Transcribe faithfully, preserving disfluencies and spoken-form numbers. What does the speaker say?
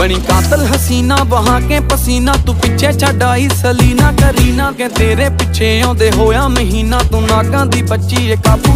बनी कातल हसीना बहा के पसीना, तू पिछे छड्ड आई सलीना करीना के तेरे पिछे आउंदे होया महीना, तू नागां दी बच्ची ए काबू